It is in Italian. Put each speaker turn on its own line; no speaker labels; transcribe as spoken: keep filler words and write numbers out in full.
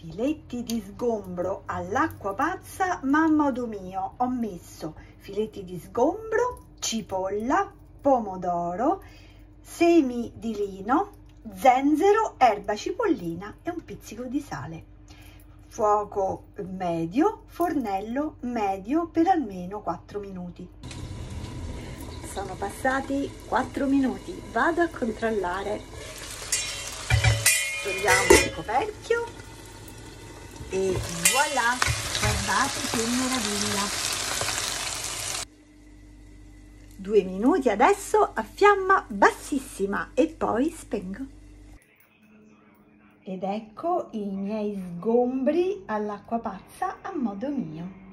filetti di sgombro all'acqua pazza, ma a modo mio. Ho messo filetti di sgombro, cipolla, pomodoro, semi di lino, zenzero, erba cipollina e un pizzico di sale. Fuoco medio, fornello medio per almeno quattro minuti. Sono passati quattro minuti, vado a controllare. Togliamo il coperchio e voilà, guardate che meraviglia. Due minuti adesso a fiamma bassissima e poi spengo. Ed ecco i miei sgombri all'acqua pazza a modo mio.